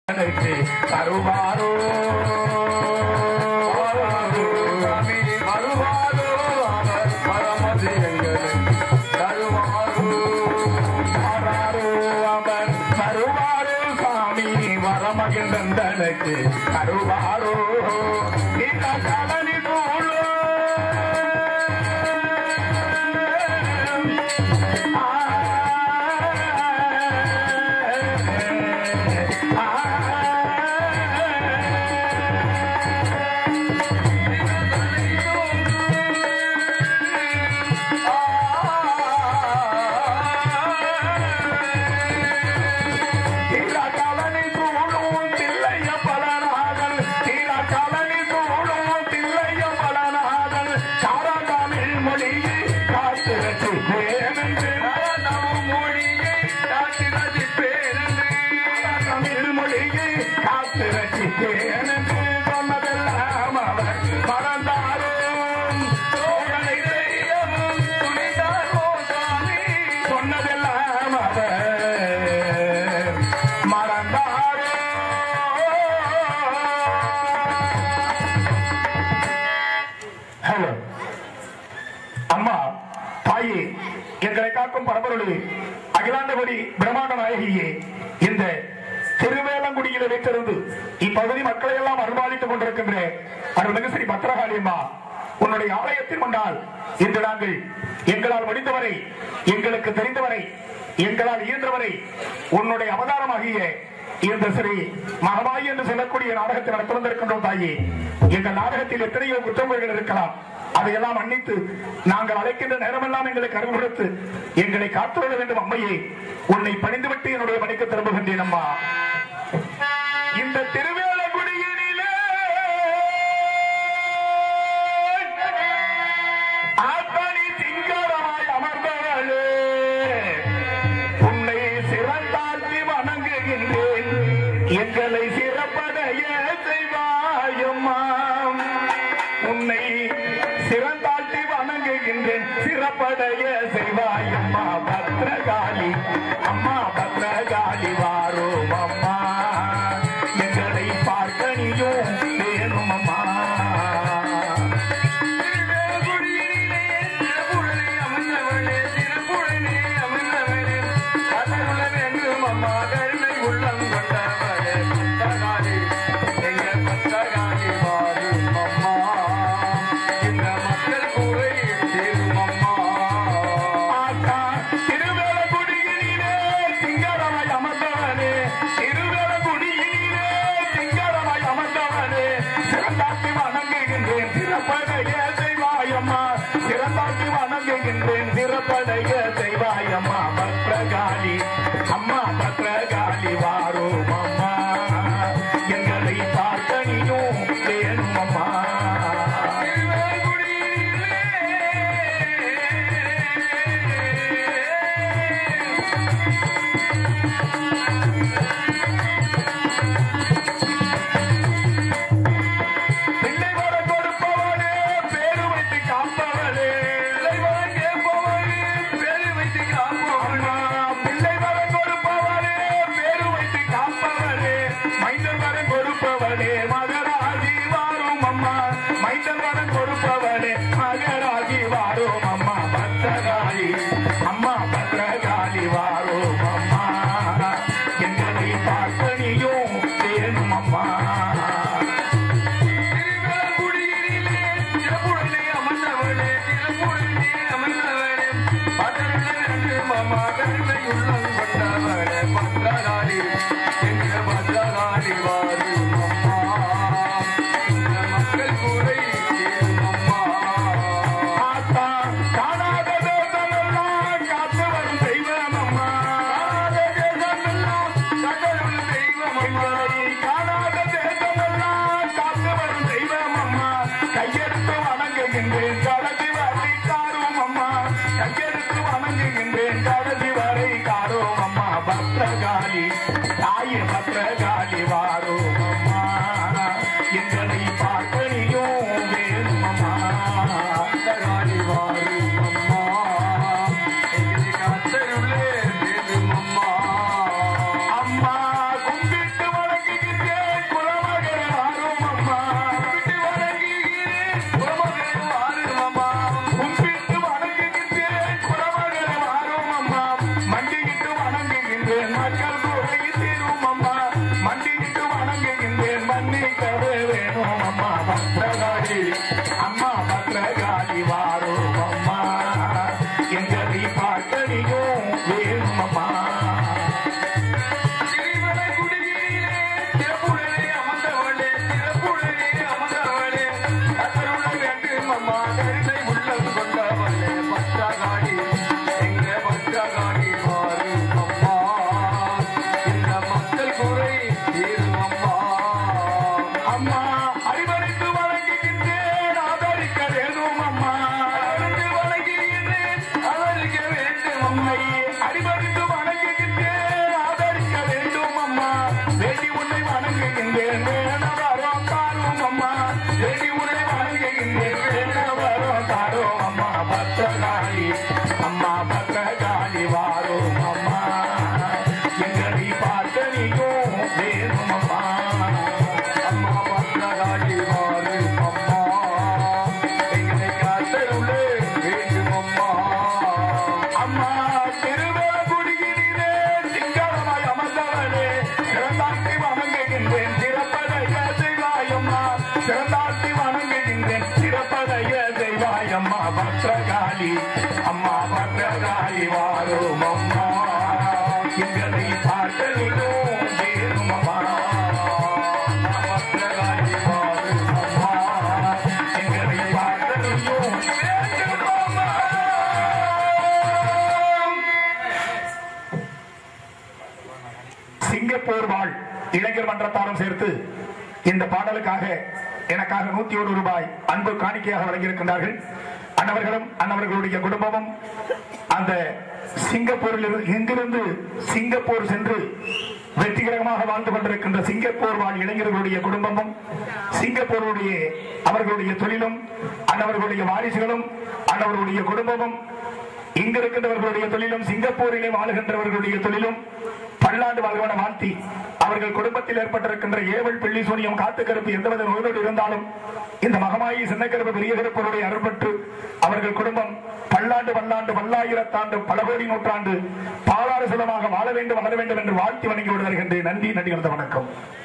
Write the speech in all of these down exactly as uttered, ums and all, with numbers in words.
தருவாரோ வருவாரோ அவர் பரமதி தருவாரோ வராரோ அவர் வருவாரோ சாமி வரமகிழ்ந்தனுக்கு தருவாரோ இந்த கலனி தோழோ பரம்பொருளே அகிலாண்டகுடி பிரம்மாண்ட நாயகியே இந்த திருவேலங்குடியில் வைத்திருந்து இப்பகுதி மக்களை எல்லாம் அருள்பாலித்துக் கொண்டிருக்கின்ற அருள்மிகு ஸ்ரீ பத்ரகாளி அம்மா உன்னுடைய ஆலயத்தில் வந்தால் இன்று நாங்கள் எங்களால் முடிந்தவரை எங்களுக்கு தெரிந்தவரை எங்களால் இயன்றவரை உன்னுடைய அவதாரமாகிய இந்த ஸ்ரீ மகமாயி என்று சொல்லக்கூடிய நாடகத்தை நடத்தி வந்திருக்கின்றோம் தாயே. எங்கள் நாடகத்தில் எத்தனையோ குற்றங்கள் இருக்கலாம், அதையெல்லாம் மன்னித்து நாங்கள் அழைக்கின்ற நேரமெல்லாம் எங்களுக்கு அருள் கொடுத்து எங்களை காத்துவிட வேண்டும் அம்மையே. உன்னை பணிந்துவிட்டு என்னுடைய பணிக்கு திரும்புகின்றேன் அம்மா. இந்த திருவேலங்குடியினிலே ஆத்தனி சிங்கரமாய் அமர்ந்தவளே, உன்னை சிறந்தாழ்த்தி வணங்குகின்றேன், எங்களை சிறப்படைய செய்வாயம்மா. உன்னை சிறந்தாழ்த்தி வணங்குகின்றேன், சிறப்படைய செய்வாயம்மா. பத்ரகாளி அம்மா பத்ரகாளி வாரோம் அம்மா, எங்களை பார்க்க நீயும் வேணும் அம்மா. சிறப்படைய செய்வாயம்மா பத்ரகாளி அம்மா பத்ரகாளி வாரோம் அம்மா, எங்களை பார்க்க நீயும் வேணும் அம்மா. அம்மா கும்பிட்டு வணங்குகிறேன். வணங்குகின்றேன் வேணவரம் தாரும் அம்மா தேடி உன்னை வணங்குகின்றேன் வேணவரம் தாரும் அம்மா பத்திரகாளி அம்மா பத்திரகாளி வாரும் அம்மா எங்களை பார்க்க நீயும் வேணும் அம்மா அம்மா பத்திரகாளி வாரும் அம்மா எங்களை காத்தருளே வேண்டும் அம்மா அம்மா திருவேலங்குடியிலே சிங்காரமாய் அமர்ந்தவளே சிறந்தாட்டி வணங்குகின்றேன் சிறப்படைய செய்வாயம்மா சிறந்தாட்டி வணங்குகின்றேன் சிறப்படைய செய்வாயம்மா பத்திரகாளி அம்மா பத்திரகாளி வாரும் அம்மா எங்களை பார்த்ததிலும் வேணும் அம்மா பத்திரகாளி வாரும் அம்மா எங்களை பார்த்ததிலும் வேண்டும் அம்மா. சிங்கப்பூர் வாழ் இளைஞர் மன்றத்தாரும் சேர்த்து இந்த பாடலுக்காக எனக்காக நூத்தி ஒரு ரூபாய் அன்பு காணிக்கையாக வழங்கியிருக்கின்றார்கள். அன்னவர்களும் அன்னவர்களுடைய குடும்பமும் அந்த சிங்கப்பூரில் இங்கிருந்து சிங்கப்பூர் சென்று வெற்றிகரமாக வாழ்ந்து கொண்டிருக்கின்ற சிங்கப்பூர் வாழ் இளைஞர்களுடைய குடும்பமும் சிங்கப்பூருடைய அவர்களுடைய தொழிலும் அன்னவர்களுடைய வாரிசுகளும் அன்னவர்களுடைய குடும்பமும் இங்கிருக்கின்றவர்களுடைய தொழிலும் சிங்கப்பூரிலே வாழுகின்றவர்களுடைய தொழிலும் பல்லாண்டு வாழ்வன வாழ்த்தி அவர்கள் குடும்பத்தில் ஏற்பட்டிருக்கின்ற ஏவல் பிள்ளி சூனியம் காத்து கருப்பு எந்தவித நோயோடு இருந்தாலும் இந்த மகமாயி சின்ன கருப்பு பெரிய கருப்பருடைய அருள்பட்டு அவர்கள் குடும்பம் பல்லாண்டு பல்லாண்டு பல்லாயிரத்தாண்டு பல கோடி நூற்றாண்டு பாலாறு சுலமாக வாழ வேண்டும் வளர வேண்டும் என்று வாழ்த்தி வணங்கி விட வருகின்றேன். நன்றி நன்றி வந்த வணக்கம்.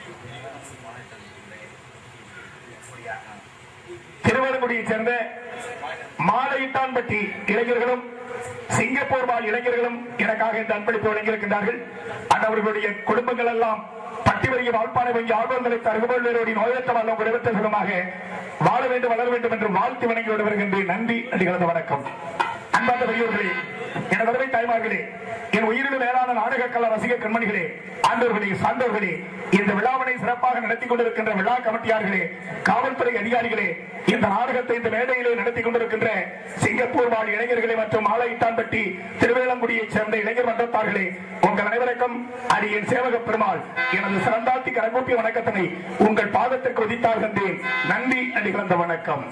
திருவள்ளங்குடியைச் சேர்ந்த மாலையிட்டான்பட்டி இளைஞர்களும் சிங்கப்பூர் வாழ் இளைஞர்களும் எனக்காக இந்த அன்பளிப்பு வழங்கியிருக்கின்றார்கள். அவர்களுடைய குடும்பங்கள் எல்லாம் பட்டி வரிய வாழ்ப்பானை வங்கி ஆர்வங்களை தருகோடைய நோயற்ற வல்லம் குறைவற்ற சுகமாக வாழ வேண்டும் வளர வேண்டும் என்று வாழ்த்து வணங்கி விட வருகின்றேன். நன்றி நன்றி கலந்த வணக்கம். அன்பார்ந்த பெரியோர்களே, என் வருகை தாய்மார்களே, என் உயிரிலும் மேலான நாடக கல ரசிக கண்மணிகளே, ஆண்டோர்களே, சான்றோர்களே, இந்த விழாவினை சிறப்பாக நடத்தி கொண்டிருக்கின்ற விழா கமிட்டியார்களே, காவல்துறை அதிகாரிகளே, இந்த நாடகத்தை இந்த மேடையிலே நடத்தி கொண்டிருக்கின்ற சிங்கப்பூர் வாழ் இளைஞர்களே மற்றும் மாலையிட்டான்பட்டி திருவேலங்குடியைச் சேர்ந்த இளைஞர் மன்றத்தார்களே, உங்கள் அனைவருக்கும் அடியின் சேவக பெருமாள் எனது சிறந்தாத்தி கரங்கூப்பிய வணக்கத்தினை உங்கள் பாதத்திற்கு உதித்தார்கின்றேன். நன்றி நன்றி கலந்த வணக்கம்.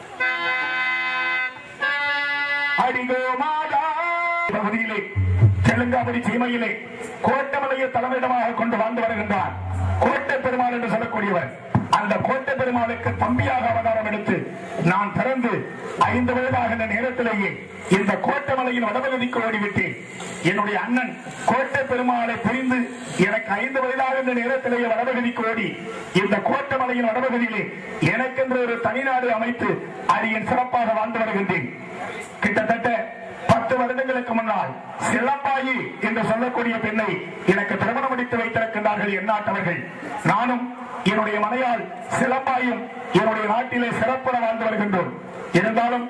பகுதியிலே தெலுங்காபுரி சீமையிலே கோட்டமலையை தலைமையிடமாக கொண்டு வாழ்ந்து வருகின்றார் கோட்டை பெருமாள் என்று சொல்லக்கூடியவர். அந்த கோட்டை பெருமாளுக்கு தம்பியாக அவதாரம் எடுத்து நான் பிறந்து ஐந்து வயதாகின்ற நேரத்திலேயே இந்த கோட்டமலையின் வடபகுதிக்கு ஓடிவிட்டேன். என்னுடைய அண்ணன் கோட்டை பெருமாளை புரிந்து எனக்கு ஐந்து வயதாகின்ற நேரத்திலேயே வடபகுதிக்கு ஓடி இந்த கோட்டமலையின் வடபகுதியிலே எனக்கென்று ஒரு தனிநாடு அமைத்து அடியின் சிறப்பாக வாழ்ந்து வருகின்றேன். கிட்டத்தட்ட பத்து வருடங்களுக்கு முன்னால் சிலம்பாயி என்று சொல்லக்கூடிய பெண்ணை எனக்கு திருமணம் முடித்து வைத்திருக்கின்றார்கள் எந்நாட்டவர்கள். நானும் என்னுடைய மனையால் சிலம்பாயும் என்னுடைய நாட்டிலே சிறப்புற வாழ்ந்து வருகின்றோம். இருந்தாலும்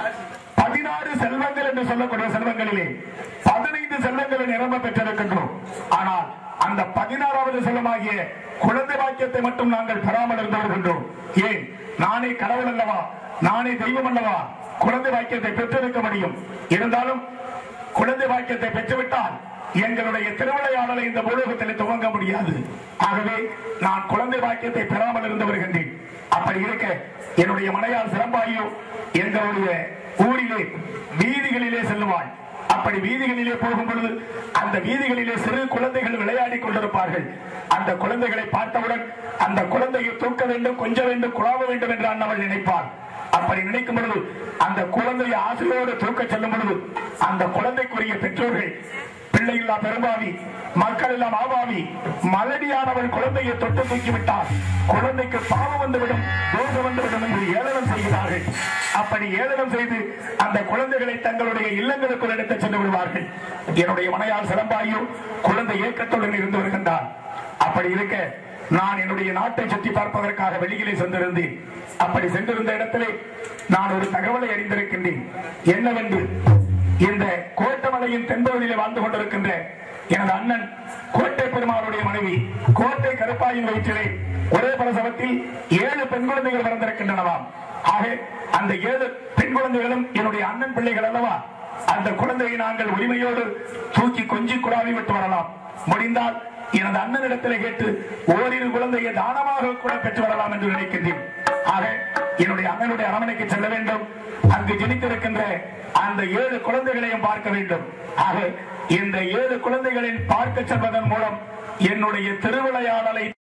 பதினாறு செல்வங்கள் என்று சொல்லக்கூடிய செல்வங்களிலே பதினைந்து செல்வங்களை நிரம்ப பெற்றிருக்கின்றோம். ஆனால் அந்த பதினாறாவது செல்வமாகிய குழந்தை பாக்கியத்தை மட்டும் நாங்கள் பெறாமல் இருந்து வருகின்றோம். ஏன்? நானே கடவுள் அல்லவா, நானே தெய்வம் அல்லவா, குழந்தை பாக்கியத்தை பெற்றிருக்க முடியும். இருந்தாலும் குழந்தை பாக்கியத்தை பெற்றுவிட்டால் எங்களுடைய திருவிளையாடலை இந்த உலகத்தில் துவங்க முடியாது. ஆகவே நான் குழந்தை பாக்கியத்தை பெறாமல் இருந்து வருகின்றேன். அப்படி இருக்க என்னுடைய மனையால் சிறப்பாயோ எங்களுடைய ஊரிலே வீதிகளிலே செல்லுவாள். அப்படி வீதிகளிலே போகும் பொழுது அந்த வீதிகளிலே சிறு குழந்தைகள் விளையாடி கொண்டிருப்பார்கள். அந்த குழந்தைகளை பார்த்தவுடன் அந்த குழந்தையை தூக்க வேண்டும், கொஞ்ச வேண்டும், குழாவ வேண்டும் என்று அண்ணவள் நினைப்பாள். அப்படி நினைக்கும் பொழுது அந்த குழந்தையை ஆசையோடு தூக்க செல்லும் பொழுது அந்த குழந்தைக்குரிய பெற்றோர்கள் பிள்ளை இல்லா பெரும்பாவி, மக்கள் எல்லாம் ஆபாவி, மலடியானவள் குழந்தையை தொட்டு தூக்கிவிட்டால் குழந்தைக்கு பாவம் வந்துவிடும், தோஷம் வந்துவிடும் என்று ஏளனம் செய்கிறார்கள். அப்படி ஏளனம் செய்து அந்த குழந்தைகளை தங்களுடைய இல்லங்களுக்குள் எடுத்து சென்று விடுவார்கள். என்னுடைய மனையால் சிறப்பாயோ குழந்தை ஏக்கத்துடன் இருந்து வருகின்றார். அப்படி இருக்க நான் என்னுடைய நாட்டை சுற்றி பார்ப்பதற்காக வெளியிலே சென்றிருந்தேன். அப்படி சென்றிருந்த இடத்திலே நான் ஒரு தகவலை அறிந்திருக்கின்றேன். என்னவென்று, இந்த கோட்டமலையின் தென்பகுதியிலே வாழ்ந்து கொண்டிருக்கின்ற எனது அண்ணன் கோட்டை பெருமாளுடைய மனைவி கோட்டை கருப்பாயின் வயிற்றிலே ஒரே பிரசவத்தில் ஏழு பெண் குழந்தைகள் பிறந்திருக்கின்றனவாம். ஆக அந்த ஏழு பெண் குழந்தைகளும் என்னுடைய அண்ணன் பிள்ளைகள் அல்லவா. அந்த குழந்தையை நாங்கள் உரிமையோடு தூக்கி கொஞ்சி குழாவி விட்டு வரலாம். முடிந்தால் எனது அண்ணனிடத்தில் கேட்டு ஓரிரு குழந்தையை தானமாக கூட பெற்று வரலாம் என்று நினைக்கின்றேன். ஆக என்னுடைய அண்ணனுடைய அரண்மனைக்கு செல்ல வேண்டும். அங்கு ஜனித்திருக்கின்ற அந்த ஏழு குழந்தைகளையும் பார்க்க வேண்டும். ஆக இந்த ஏழு குழந்தைகளின் பார்க்க செல்வதன் மூலம் என்னுடைய திருவிளையாடலை